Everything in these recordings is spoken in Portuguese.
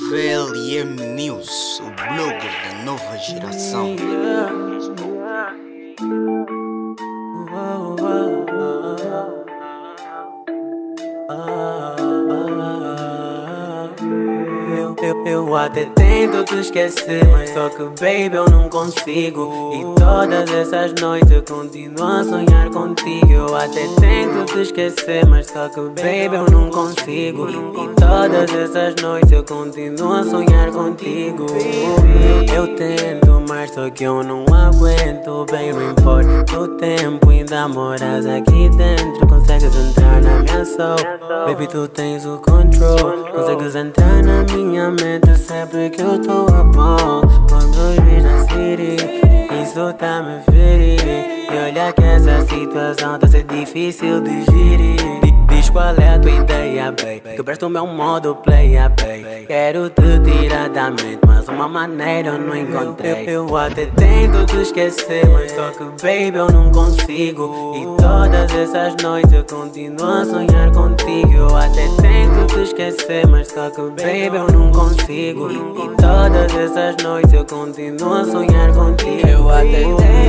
VLM News, o blogger da nova geração. Eu até tento te esquecer, mas só que baby eu não consigo. E todas essas noites eu continuo a sonhar contigo. Eu até tento te esquecer, mas só que baby eu não consigo. E todas essas noites eu continuo a sonhar contigo. Eu tento, mas só que eu não aguento. Bem, não importa o tempo, ainda moras aqui dentro. Consegues entrar na minha soul, baby tu tens o control. Consegues entrar na minha mente sempre que eu tô a bom. Quando os vis na city, isso tá me ferir. E olha que essa situação tá ser difícil de gerir. Diz qual é a tua ideia, baby, quebraste o meu modo play, baby. Quero te tirar da mente, mas uma maneira eu não encontrei. Eu até tento te esquecer, mas só que baby eu não consigo. E todas essas noites eu continuo a sonhar contigo. Eu até tento te esquecer, mas só que baby eu não consigo. E todas essas noites eu continuo a sonhar contigo. Eu até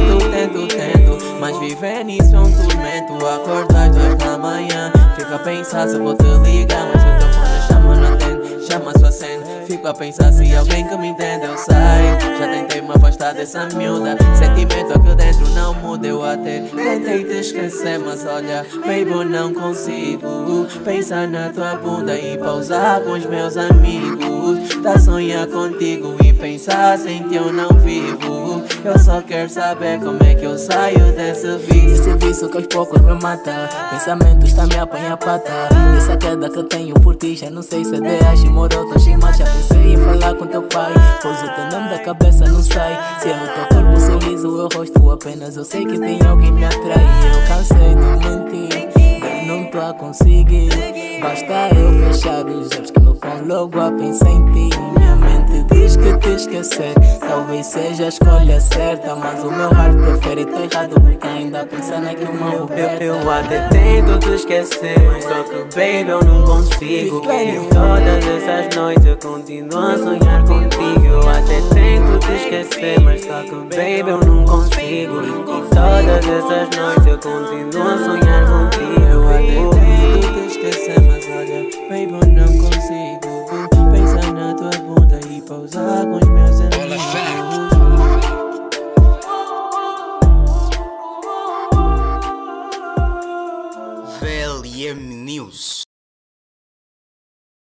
tento, mas viver nisso é um tormento. Acordar às 2 da manhã, fico a pensar se vou te ligar, mas o teu fone chama, não atende, chama a sua cena. Fico a pensar se alguém que me entende eu saio. Já tentei me afastar dessa miúda, sentimento aqui dentro não muda. Eu até tentei te esquecer, mas olha, baby eu não consigo pensar na tua bunda e pausar com os meus amigos. Tá sonhar contigo e pensar sem que eu não vivo. Eu só quero saber como é que eu saio desse vício. Esse vício que aos poucos me mata, pensamento está me apanha pata. Essa queda que eu tenho por ti, já não sei se é DH, moroto, shima. Já pensei em falar com teu pai, pois o teu nome da cabeça não sai. Se é o teu corpo, o sorriso, o rosto apenas, eu sei que tem alguém me atrai. Eu cansei de mentir, eu não tô a conseguir. Basta eu fechar os olhos que me põe logo a pensar em ti. Minha mente diz que te esquecer talvez seja a escolha certa, mas o meu heart prefere tá errado porque ainda pensa naquele mal. Eu até tento te esquecer, mas só que baby eu não consigo. E todas essas noites eu continuo a sonhar contigo. Eu até tento te esquecer, mas só que baby eu não consigo. E todas essas noites eu continuo a sonhar contigo. Eu até tento te esquecer, mas olha, baby eu não